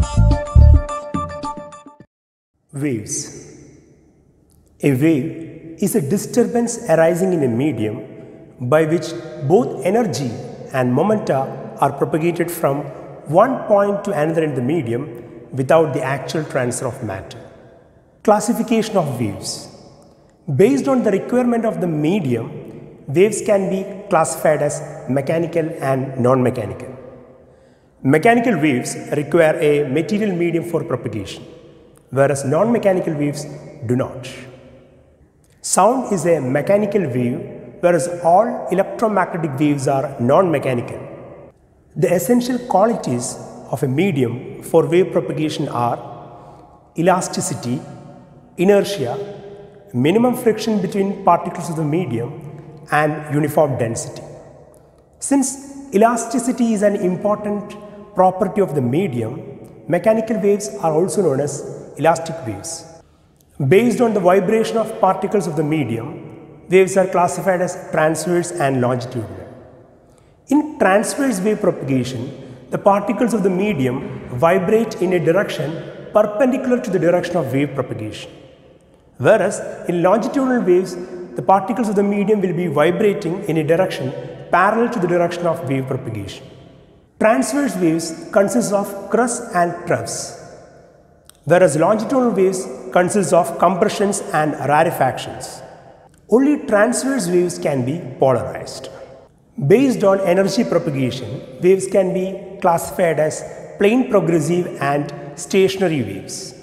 Waves. A wave is a disturbance arising in a medium by which both energy and momenta are propagated from one point to another in the medium without the actual transfer of matter. Classification of waves. Based on the requirement of the medium, waves can be classified as mechanical and non-mechanical. Mechanical waves require a material medium for propagation, whereas non-mechanical waves do not. Sound is a mechanical wave, whereas all electromagnetic waves are non-mechanical. The essential qualities of a medium for wave propagation are elasticity, inertia, minimum friction between particles of the medium, and uniform density. Since elasticity is an important property of the medium, mechanical waves are also known as elastic waves. Based on the vibration of particles of the medium, waves are classified as transverse and longitudinal. In transverse wave propagation, the particles of the medium vibrate in a direction perpendicular to the direction of wave propagation. Whereas in longitudinal waves, the particles of the medium will be vibrating in a direction parallel to the direction of wave propagation. Transverse waves consist of crests and troughs, whereas longitudinal waves consist of compressions and rarefactions. Only transverse waves can be polarized. Based on energy propagation, waves can be classified as plane progressive and stationary waves.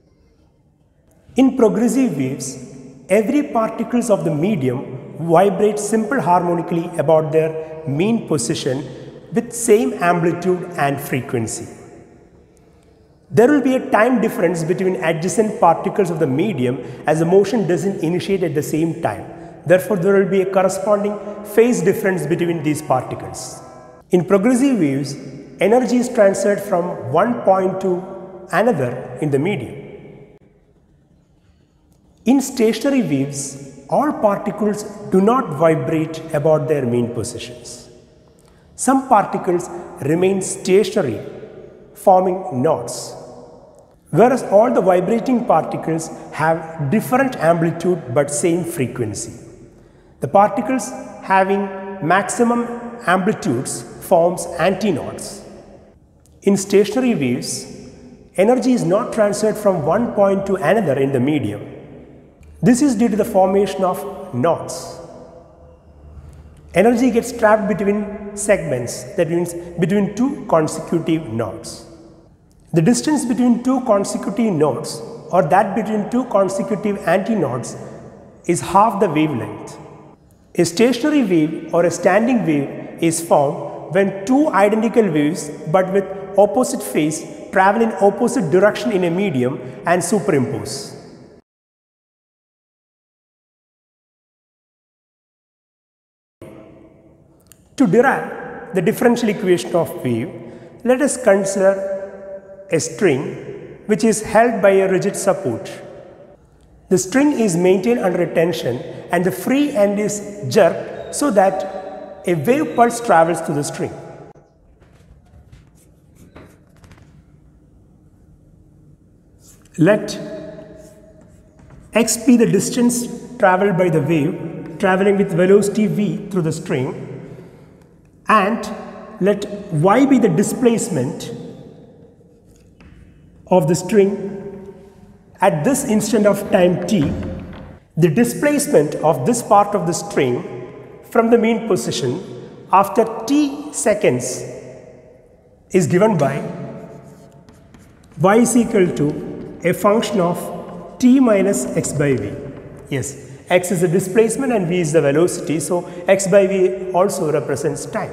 In progressive waves, every particles of the medium vibrate simple harmonically about their mean position with same amplitude and frequency. There will be a time difference between adjacent particles of the medium as the motion doesn't initiate at the same time. Therefore, there will be a corresponding phase difference between these particles. In progressive waves, energy is transferred from one point to another in the medium. In stationary waves, all particles do not vibrate about their mean positions. Some particles remain stationary, forming knots, whereas all the vibrating particles have different amplitude but same frequency. The particles having maximum amplitudes forms anti-knots. In stationary waves, energy is not transferred from one point to another in the medium. This is due to the formation of knots. Energy gets trapped between segments, that means between two consecutive knots. The distance between two consecutive knots or that between two consecutive anti-knots is half the wavelength. A stationary wave or a standing wave is formed when two identical waves but with opposite phase travel in opposite direction in a medium and superimpose. To derive the differential equation of wave, let us consider a string which is held by a rigid support. The string is maintained under a tension and the free end is jerked so that a wave pulse travels through the string. Let x be the distance traveled by the wave traveling with velocity v through the string, and let y be the displacement of the string at this instant of time t. The displacement of this part of the string from the mean position after t seconds is given by y is equal to a function of t minus x by v. Yes, x is the displacement and v is the velocity, so x by v also represents time.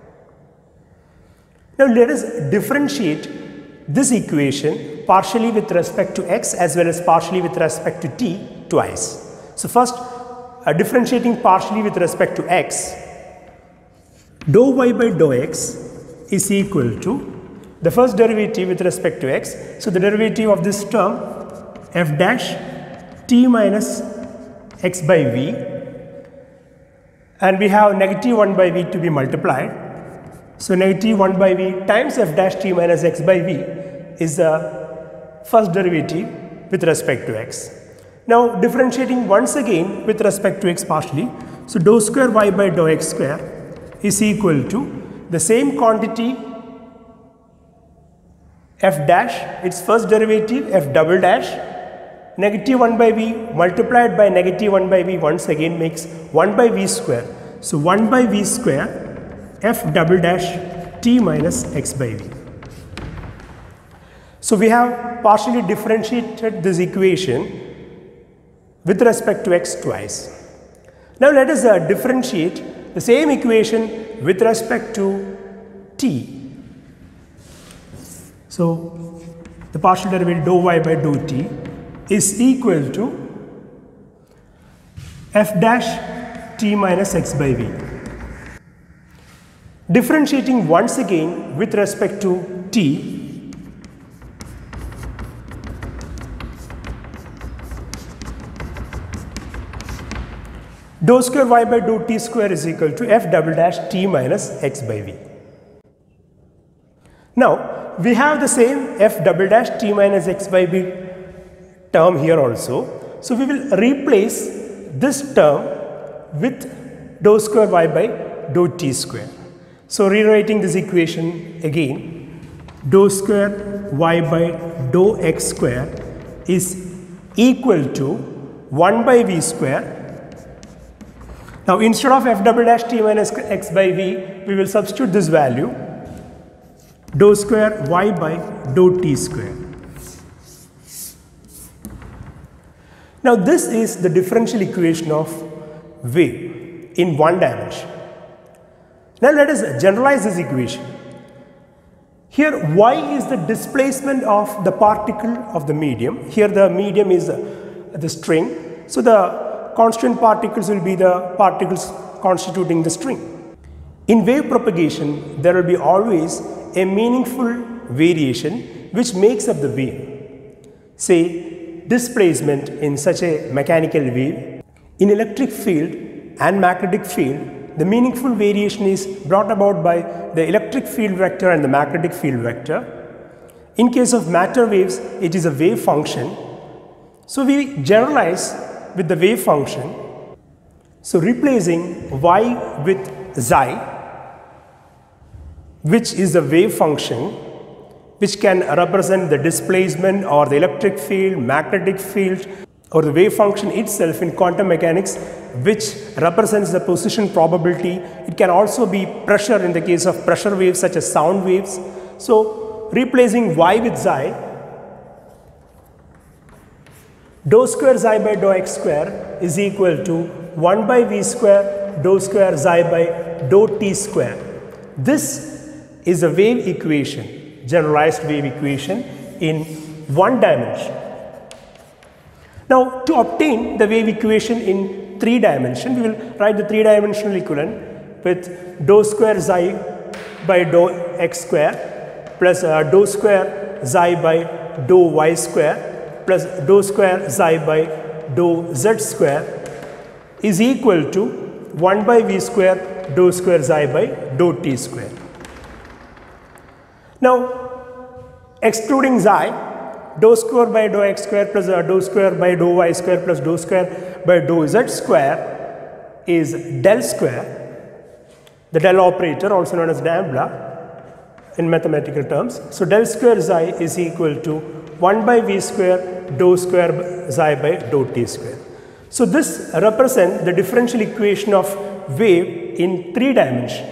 Now let us differentiate this equation partially with respect to x as well as partially with respect to t twice. So first, differentiating partially with respect to x, dou y by dou x is equal to the first derivative with respect to x. So the derivative of this term f dash t minus x by v, and we have negative 1 by v to be multiplied. So negative 1 by v times f dash t minus x by v is the first derivative with respect to x. Now differentiating once again with respect to x partially. So dou square y by dou x square is equal to the same quantity f dash, its first derivative f double dash, negative 1 by v multiplied by negative 1 by v once again makes 1 by v square. So 1 by v square f double dash t minus x by v. So we have partially differentiated this equation with respect to x twice. Now let us differentiate the same equation with respect to t. So the partial derivative dou y by dou t is equal to f dash t minus x by v. Differentiating once again with respect to t, dou square y by dou t square is equal to f double dash t minus x by v. Now we have the same f double dash t minus x by v term here also. So we will replace this term with dou square y by dou t square. So rewriting this equation again, dou square y by dou x square is equal to 1 by v square. Now instead of f double dash t minus x by v, we will substitute this value dou square y by dou t square. Now this is the differential equation of wave in one dimension. Now let us generalize this equation. Here y is the displacement of the particle of the medium. Here the medium is the string. So the constituent particles will be the particles constituting the string. In wave propagation, there will be always a meaningful variation which makes up the wave. Say displacement in such a mechanical wave. In electric field and magnetic field, the meaningful variation is brought about by the electric field vector and the magnetic field vector. In case of matter waves, it is a wave function. So we generalize with the wave function. So replacing y with xi, which is a wave function which can represent the displacement or the electric field, magnetic field, or the wave function itself in quantum mechanics, which represents the position probability. It can also be pressure in the case of pressure waves such as sound waves. So replacing y with xi, dou square xi by dou x square is equal to 1 by v square dou square xi by dou t square. This is a wave equation, generalized wave equation in one dimension. Now to obtain the wave equation in 3 dimensions, we will write the 3-dimensional equivalent with dou square xi by dou x square plus dou square xi by dou y square plus dou square xi by dou z square is equal to 1 by v square dou square xi by dou t square. Now excluding xi, dou square by dou x square plus dou square by dou y square plus dou square by dou z square is del square, the del operator also known as D'Ambla in mathematical terms. So del square xi is equal to 1 by v square dou square xi by dou t square. So this represents the differential equation of wave in 3 dimensions.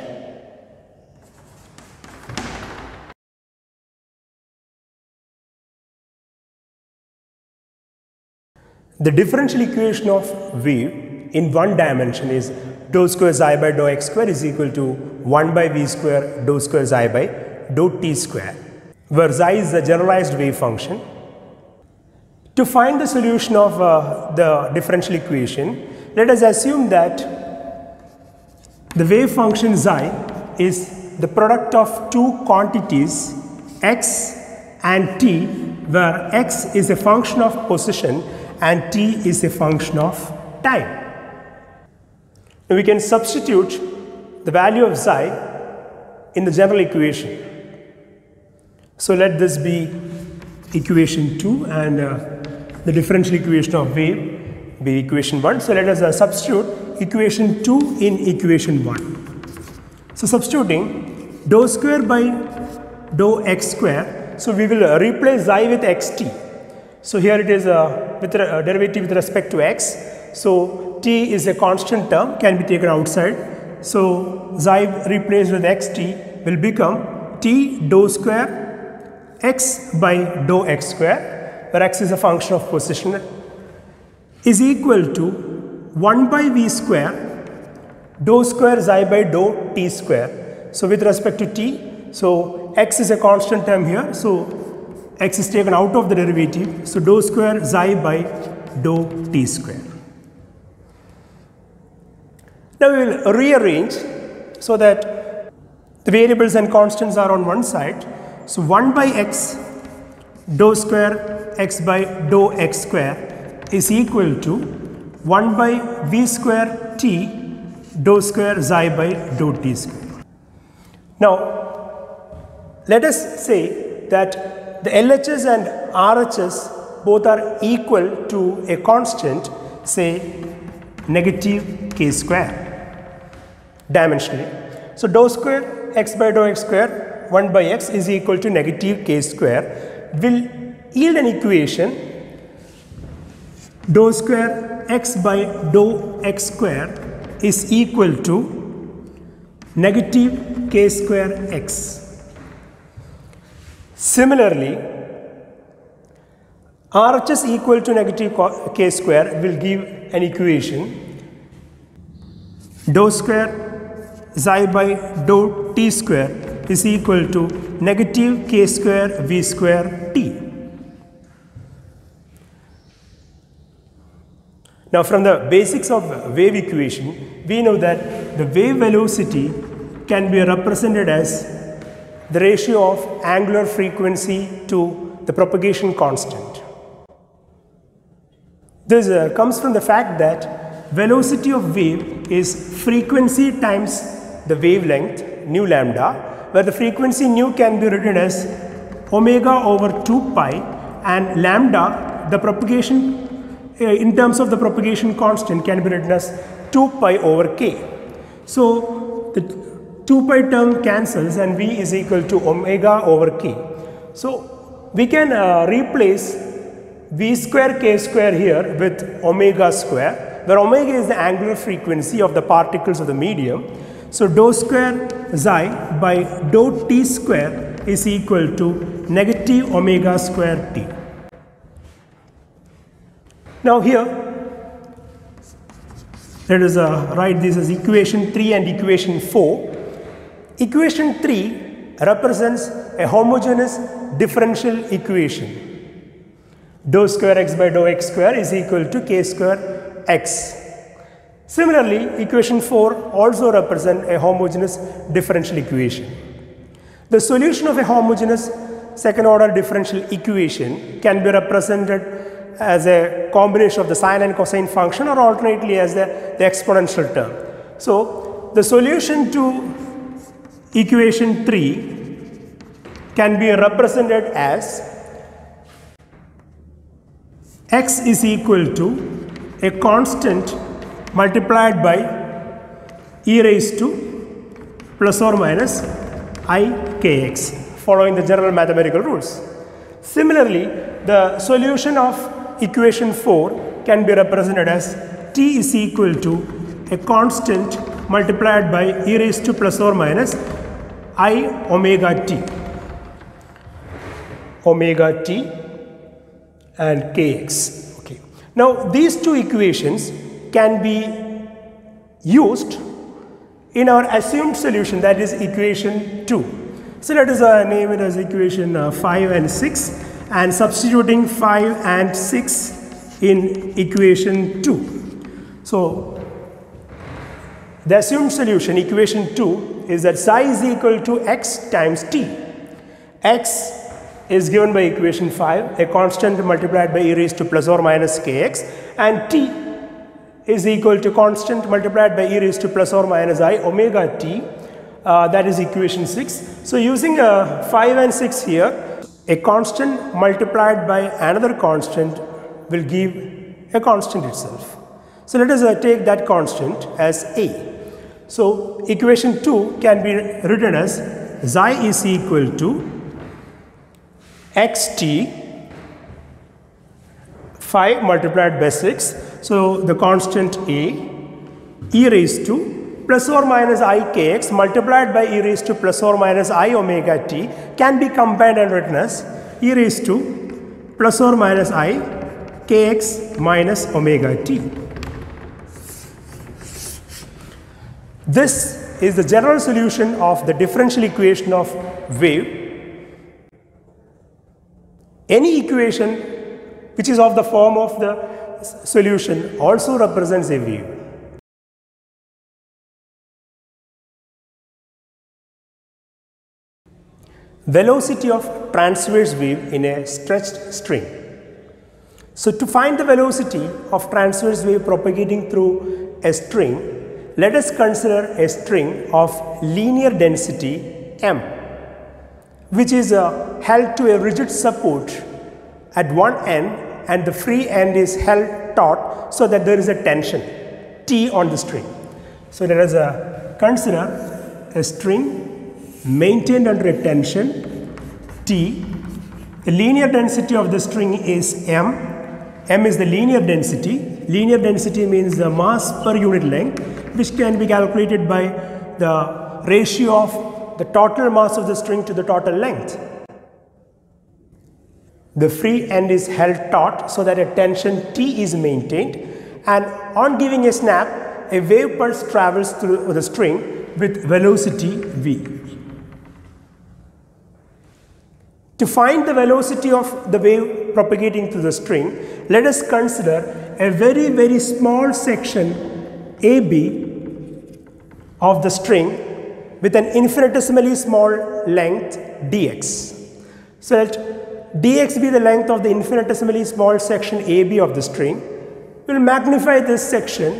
The differential equation of wave in one dimension is dou square xi by dou x square is equal to 1 by v square dou square xi by dou t square, where xi is the generalized wave function. To find the solution of the differential equation, let us assume that the wave function xi is the product of two quantities x and t, where x is a function of position and t is a function of time. Now we can substitute the value of xi in the general equation. So let this be equation 2 and the differential equation of wave be equation 1. So let us substitute equation 2 in equation 1. So substituting dou square by dou x square, so we will replace xi with xt. So here it is with derivative with respect to x. So t is a constant term, can be taken outside. So xi replaced with xt will become t dou square x by dou x square, where x is a function of position, is equal to 1 by v square dou square xi by dou t square. So with respect to t, so x is a constant term here, so x is taken out of the derivative, so dou square xi by dou t square. Now we will rearrange so that the variables and constants are on one side. So 1 by x dou square x by dou x square is equal to 1 by v square t dou square xi by dou t square. Now let us say that the LHS and RHS both are equal to a constant, say negative k square dimensionally. So dou square x by dou x square 1 by x is equal to negative k square will yield an equation dou square x by dou x square is equal to negative k square x. Similarly, RHS equal to negative k square will give an equation dou square xi by dou t square is equal to negative k square v square t. Now from the basics of wave equation, we know that the wave velocity can be represented as the ratio of angular frequency to the propagation constant. This comes from the fact that velocity of wave is frequency times the wavelength nu lambda, where the frequency nu can be written as omega over 2 pi and lambda, the propagation in terms of the propagation constant, can be written as 2 pi over k. So the 2 pi term cancels and v is equal to omega over k. So we can replace v square k square here with omega square, where omega is the angular frequency of the particles of the medium. So dou square xi by dou t square is equal to negative omega square t. Now here let us write this as equation 3 and equation 4. Equation 3 represents a homogeneous differential equation. Dou square x by dou x square is equal to k square x. Similarly, equation 4 also represents a homogeneous differential equation. The solution of a homogeneous second order differential equation can be represented as a combination of the sine and cosine function, or alternately as the exponential term. So the solution to equation 3 can be represented as x is equal to a constant multiplied by e raised to plus or minus I kx, following the general mathematical rules. Similarly, the solution of equation 4 can be represented as t is equal to a constant multiplied by e raised to plus or minus I omega t and kx. Okay. Now these two equations can be used in our assumed solution, that is equation 2. So let us name it as equation 5 and 6, and substituting 5 and 6 in equation 2. So the assumed solution, equation 2, is that psi is equal to x times t. X is given by equation 5, a constant multiplied by e raised to plus or minus kx, and t is equal to constant multiplied by e raised to plus or minus I omega t, that is equation 6. So using 5 and 6 here, a constant multiplied by another constant will give a constant itself. So let us take that constant as A. So equation 2 can be written as xi is equal to xt 5 multiplied by 6. So the constant A e raised to plus or minus I kx multiplied by e raised to plus or minus I omega t can be combined and written as e raised to plus or minus I kx minus omega t. This is the general solution of the differential equation of wave. Any equation which is of the form of the solution also represents a wave. Velocity of transverse wave in a stretched string. So to find the velocity of transverse wave propagating through a string, let us consider a string of linear density m, which is held to a rigid support at one end and the free end is held taut so that there is a tension T on the string. So let us consider a string maintained under a tension T. The linear density of the string is m. M is the linear density. Linear density means the mass per unit length, which can be calculated by the ratio of the total mass of the string to the total length. The free end is held taut so that a tension T is maintained, and on giving a snap, a wave pulse travels through the string with velocity v. To find the velocity of the wave propagating through the string, let us consider a very small section AB of the string with an infinitesimally small length dx. So let dx be the length of the infinitesimally small section AB of the string. We will magnify this section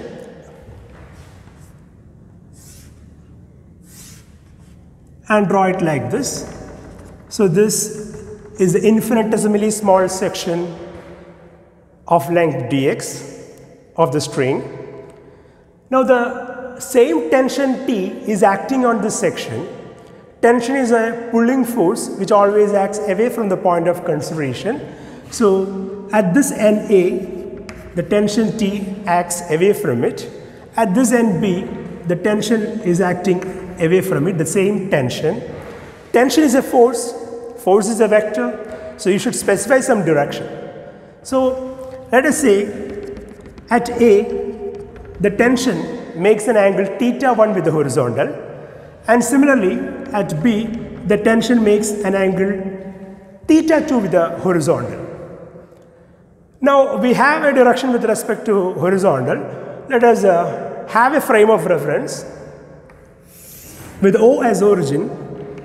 and draw it like this. So this is the infinitesimally small section of length dx of the string. Now the same tension T is acting on this section. Tension is a pulling force which always acts away from the point of consideration. So at this end A, the tension T acts away from it. At this end B, the tension is acting away from it, the same tension. Tension is a force. Force is a vector, so you should specify some direction. So let us say at A, the tension makes an angle θ1 with the horizontal, and similarly at B, the tension makes an angle θ2 with the horizontal. Now we have a direction with respect to horizontal. Let us have a frame of reference with O as origin.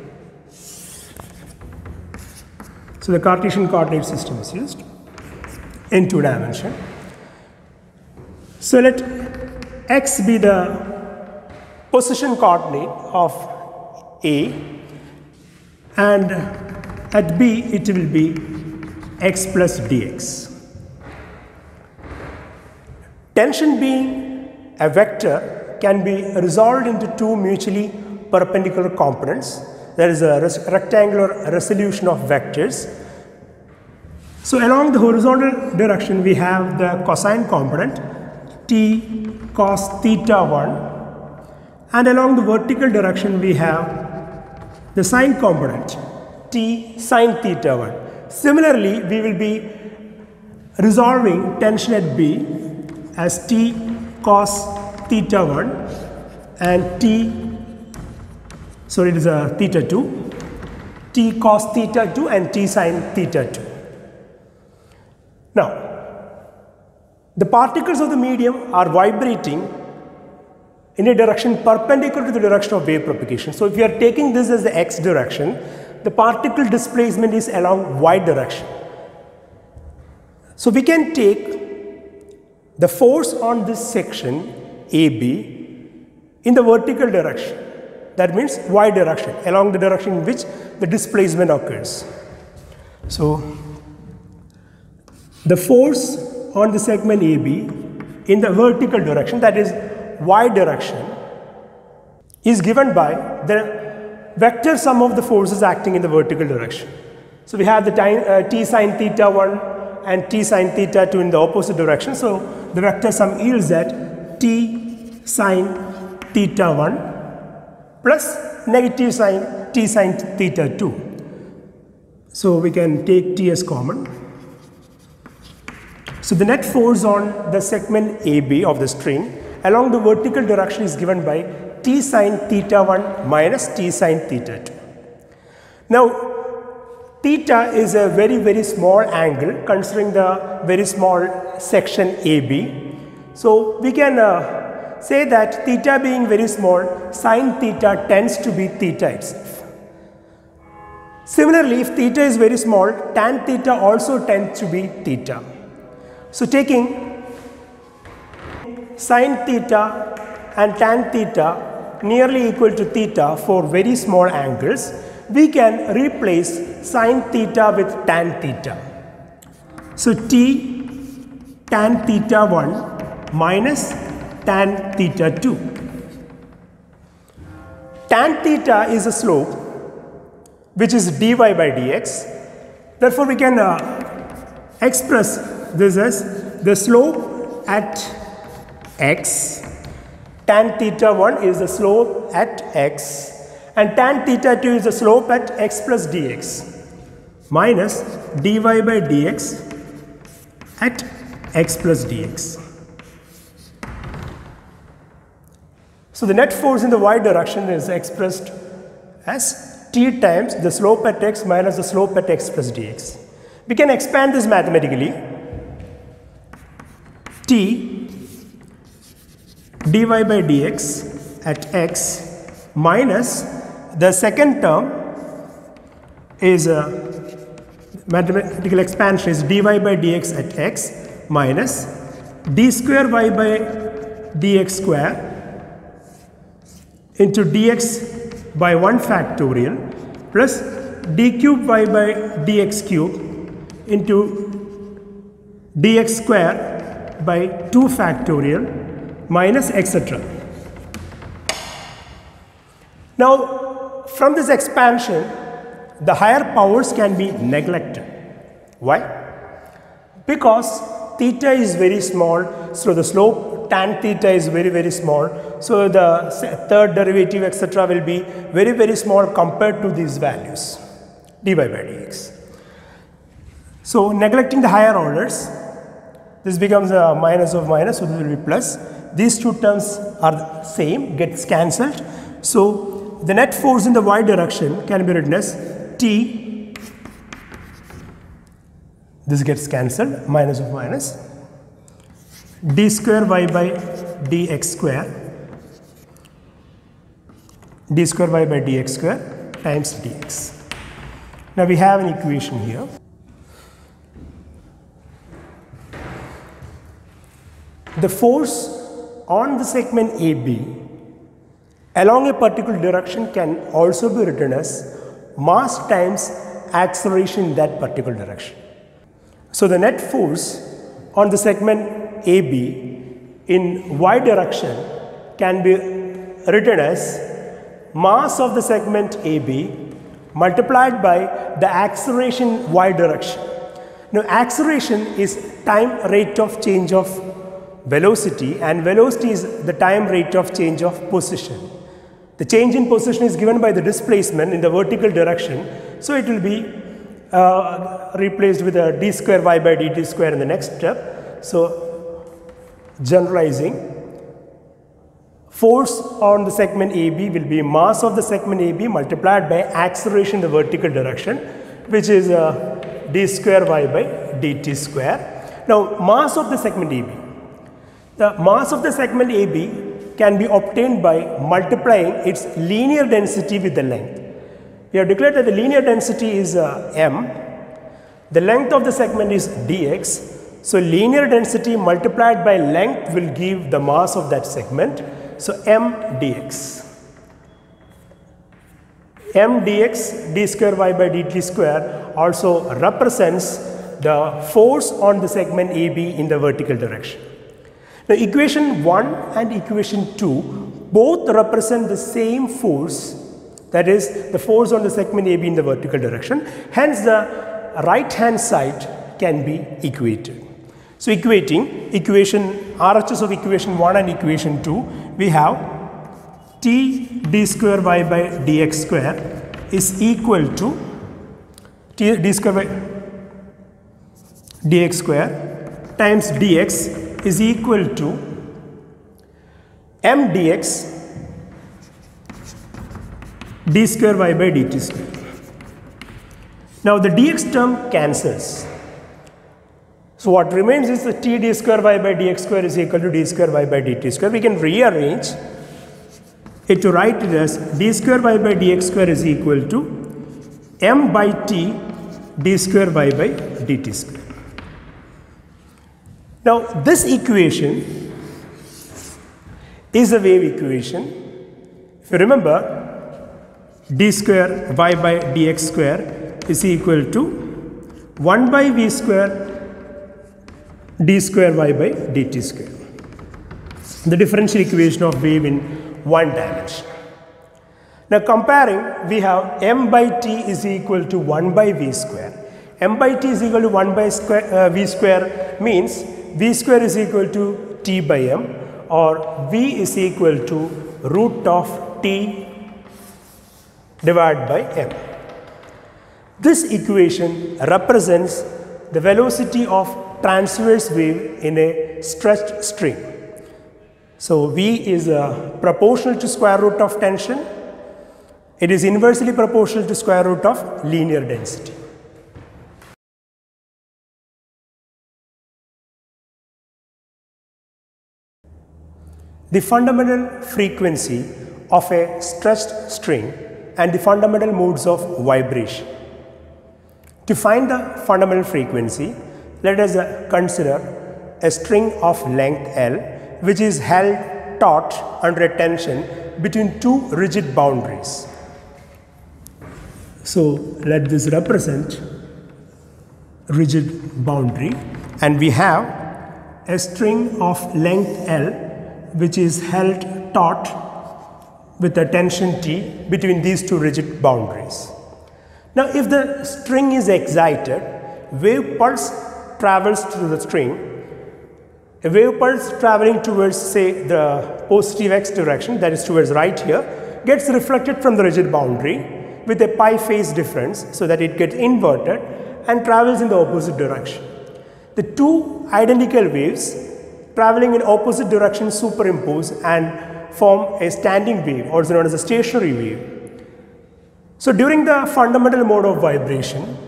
So the Cartesian coordinate system is used in 2 dimension. So let x be the position coordinate of A, and at B it will be x plus dx. Tension being a vector can be resolved into 2 mutually perpendicular components. There is a rectangular resolution of vectors. So along the horizontal direction we have the cosine component t cos θ1, and along the vertical direction we have the sine component t sin θ1. Similarly, we will be resolving tension at B as t cos θ1 and it is a θ2, t cos θ2 and t sin θ2. Now, the particles of the medium are vibrating in a direction perpendicular to the direction of wave propagation. So if you are taking this as the x direction, the particle displacement is along y direction. So we can take the force on this section AB in the vertical direction. That means y direction, along the direction in which the displacement occurs. So the force on the segment AB in the vertical direction, that is y direction, is given by the vector sum of the forces acting in the vertical direction. So we have the t sine theta 1 and t sine theta 2 in the opposite direction. So the vector sum yields that t sine theta 1 plus negative sine t sine theta 2. So we can take t as common. So the net force on the segment AB of the string along the vertical direction is given by t sine theta 1 minus t sine theta 2. Now theta is a very small angle considering the very small section AB. So we can say that theta being very small, sine theta tends to be theta itself. Similarly, if theta is very small, tan theta also tends to be theta. So taking sine theta and tan theta nearly equal to theta for very small angles, we can replace sine theta with tan theta. So t tan theta 1 minus tan theta 2. Tan theta is a slope which is dy by dx. Therefore, we can express this as the slope at x. Tan theta 1 is the slope at x and tan theta 2 is the slope at x plus dx minus dy by dx at x plus dx. So the net force in the y direction is expressed as t times the slope at x minus the slope at x plus dx. We can expand this mathematically. T dy by dx at x minus the second term is mathematical expansion is dy by dx at x minus d square y by dx square into dx by 1 factorial plus d cube y by dx cube into dx square by 2 factorial minus etc. Now from this expansion the higher powers can be neglected. Why? Because theta is very small, so the slope tan theta is very small, so the third derivative etc. will be very small compared to these values dy by dx. So neglecting the higher orders, this becomes a minus of minus, so this will be plus. These two terms are the same, gets cancelled. So the net force in the y direction can be written as t, this gets cancelled, minus of minus, d square y by dx square, d square y by dx square times dx. Now we have an equation here. The force on the segment AB along a particular direction can also be written as mass times acceleration in that particular direction. So the net force on the segment AB in y direction can be written as mass of the segment AB multiplied by the acceleration y direction. Now acceleration is time rate of change of velocity and velocity is the time rate of change of position. The change in position is given by the displacement in the vertical direction, so it will be replaced with a d square y by dt square in the next step. So generalizing, force on the segment AB will be mass of the segment AB multiplied by acceleration in the vertical direction, which is d square y by dt square. Now mass of the segment AB. The mass of the segment AB can be obtained by multiplying its linear density with the length. We have declared that the linear density is m. The length of the segment is dx. So linear density multiplied by length will give the mass of that segment. So m dx. m dx d square y by dt square also represents the force on the segment AB in the vertical direction. Now equation 1 and equation 2 both represent the same force, that is the force on the segment AB in the vertical direction. Hence the right hand side can be equated. So equating equation RHS of equation 1 and equation 2, we have T d square y by dx square is equal to T d square by dx square times dx is equal to m dx d square y by dt square. Now the dx term cancels. So what remains is the T d square y by dx square is equal to d square y by dt square. We can rearrange it to write it as d square y by dx square is equal to m by t d square y by dt square. Now this equation is a wave equation. If you remember, d square y by dx square is equal to 1 by v square d square y by dt square. The differential equation of wave in one dimension. Now comparing, we have m by t is equal to 1 by v square. M by t is equal to 1 by v square means v square is equal to t by m, or v is equal to root of t divided by m. This equation represents the velocity of transverse wave in a stretched string. So V is proportional to square root of tension. It is inversely proportional to square root of linear density. The fundamental frequency of a stretched string and the fundamental modes of vibration. To find the fundamental frequency, let us consider a string of length L which is held taut under a tension between two rigid boundaries. So let this represent rigid boundary, and we have a string of length L which is held taut with a tension T between these two rigid boundaries. Now if the string is excited, wave pulse travels through the string. A wave pulse traveling towards, say, the positive x direction, that is towards right here, gets reflected from the rigid boundary with a pi phase difference, so that it gets inverted and travels in the opposite direction. The two identical waves traveling in opposite directions superimpose and form a standing wave, also known as a stationary wave. So during the fundamental mode of vibration,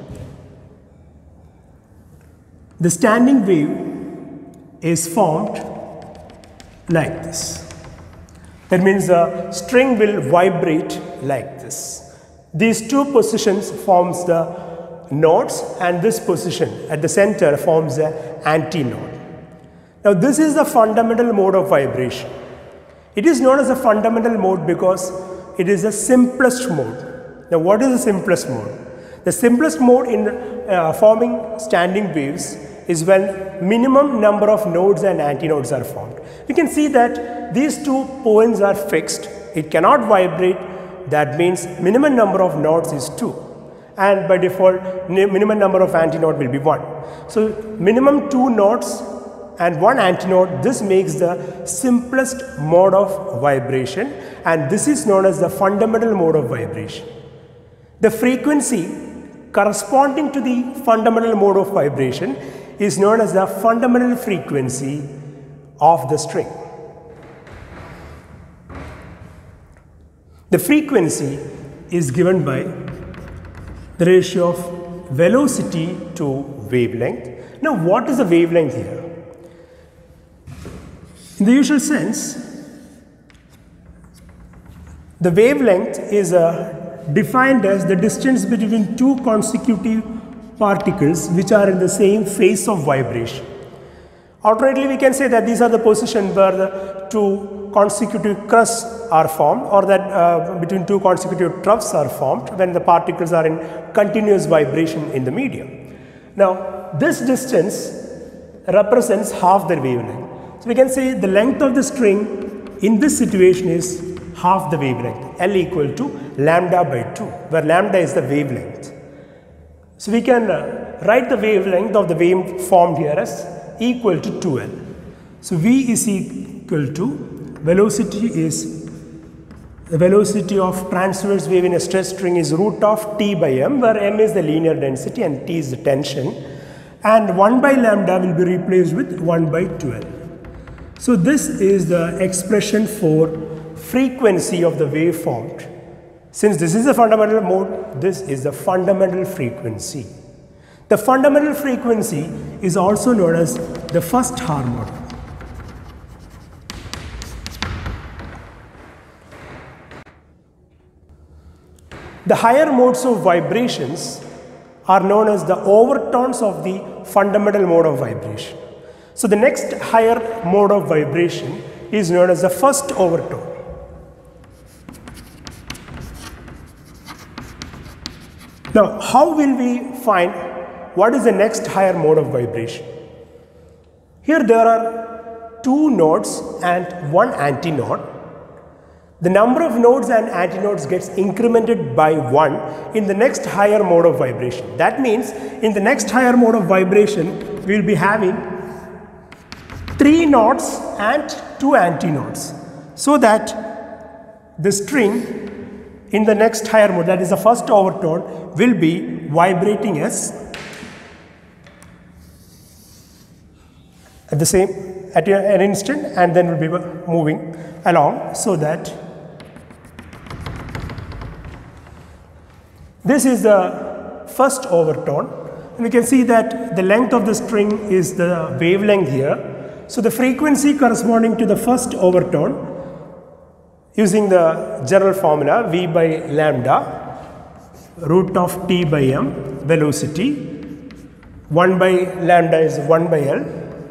the standing wave is formed like this. That means the string will vibrate like this. These two positions forms the nodes, and this position at the center forms the antinode. Now this is the fundamental mode of vibration. It is known as a fundamental mode because it is the simplest mode. Now what is the simplest mode? The simplest mode in forming standing waves is when minimum number of nodes and antinodes are formed. We can see that these 2 points are fixed. It cannot vibrate. That means minimum number of nodes is 2. And by default, minimum number of antinode will be 1. So minimum 2 nodes and 1 antinode, this makes the simplest mode of vibration, and this is known as the fundamental mode of vibration. The frequency corresponding to the fundamental mode of vibration is known as the fundamental frequency of the string. The frequency is given by the ratio of velocity to wavelength. Now what is the wavelength here? In the usual sense, the wavelength is defined as the distance between 2 consecutive particles which are in the same phase of vibration. Alternately, we can say that these are the positions where the two consecutive crusts are formed, or that between two consecutive troughs are formed when the particles are in continuous vibration in the medium. Now, this distance represents half the wavelength. So, we can say the length of the string in this situation is half the wavelength, L equal to lambda by 2, where lambda is the wavelength. So, we can write the wavelength of the wave formed here as equal to 2L. So, V is equal to velocity is the velocity of transverse wave in a stress string is root of T by M, where M is the linear density and T is the tension, and 1 by lambda will be replaced with 1 by 2L. So, this is the expression for frequency of the wave formed. Since this is the fundamental mode, this is the fundamental frequency. The fundamental frequency is also known as the first harmonic. The higher modes of vibrations are known as the overtones of the fundamental mode of vibration. So, the next higher mode of vibration is known as the first overtone. Now, how will we find what is the next higher mode of vibration? Here there are two nodes and one antinode. The number of nodes and antinodes gets incremented by 1 in the next higher mode of vibration. That means in the next higher mode of vibration, we will be having 3 nodes and 2 antinodes, so that the string in the next higher mode, that is the first overtone, will be vibrating as at an instant, and then will be moving along, so that this is the first overtone. And we can see that the length of the string is the wavelength here. So, the frequency corresponding to the first overtone, using the general formula V by lambda, root of T by M, velocity, 1 by lambda is 1 by L.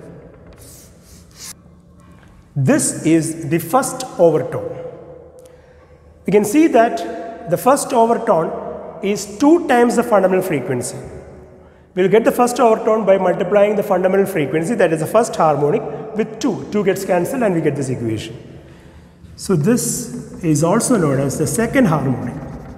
This is the first overtone. We can see that the first overtone is 2 times the fundamental frequency. We will get the first overtone by multiplying the fundamental frequency, that is the first harmonic, with 2. 2 gets cancelled and we get this equation. So, this is also known as the second harmonic.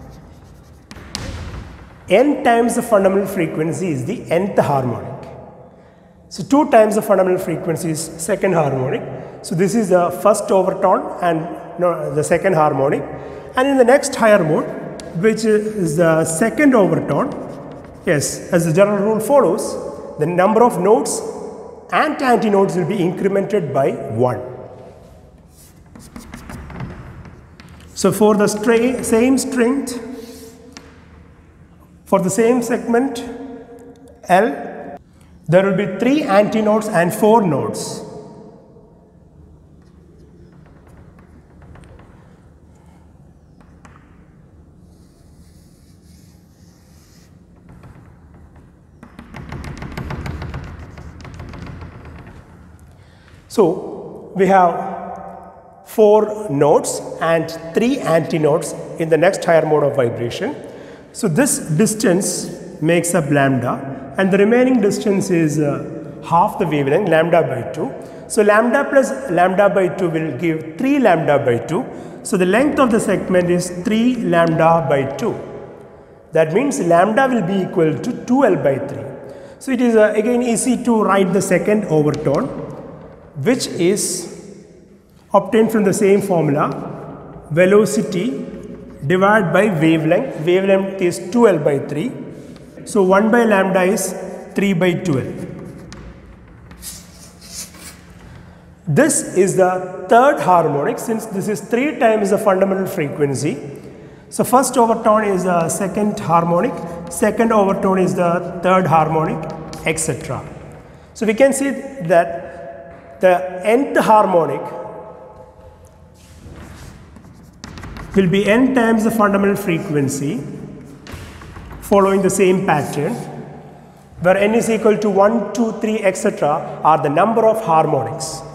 N times the fundamental frequency is the nth harmonic. So, 2 times the fundamental frequency is second harmonic. So, this is the first overtone and the second harmonic. And in the next higher mode, which is the second overtone, yes, as the general rule follows, the number of nodes and antinodes will be incremented by 1. So, for the same strength, for the same segment L, there will be 3 antinodes and 4 nodes. So, we have 4 nodes and 3 antinodes in the next higher mode of vibration. So, this distance makes up lambda, and the remaining distance is half the wavelength, lambda by 2. So, lambda plus lambda by 2 will give 3 lambda by 2. So, the length of the segment is 3 lambda by 2. That means lambda will be equal to 2L by 3. So, it is again easy to write the second overtone, which is obtained from the same formula, velocity divided by wavelength. Wavelength is 2L by 3. So, 1 by lambda is 3 by 2L. This is the third harmonic, since this is 3 times the fundamental frequency. So, first overtone is the second harmonic, second overtone is the third harmonic, etc. So, we can see that the nth harmonic will be n times the fundamental frequency, following the same pattern, where n is equal to 1, 2, 3, etc. are the number of harmonics.